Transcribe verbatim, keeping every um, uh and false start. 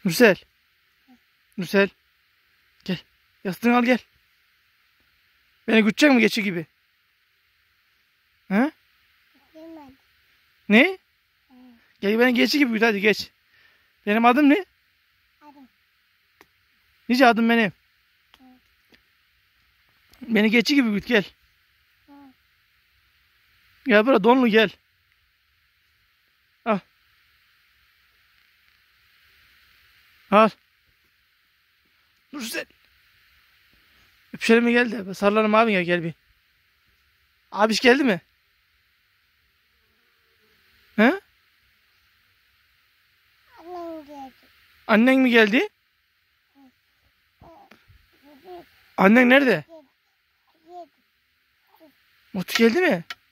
Nursel. Nursel. Gel. Yastığını al gel. Beni gütecek mi geçi gibi? He? Ne? Gel beni geçi gibi güt hadi geç. Benim adım ne? Adım. Nice adım benim? Hı. Beni geçi gibi güt gel. Hı. Gel buraya donlu gel. Al. Al. Nursel. Öpüşelim mi geldi? Sarılalım abi gel gel bir. Abiş geldi mi? He? Annem geldi. Annen mi geldi? Hı. Annen nerede? Geldi. Geldi. Mutlu geldi mi?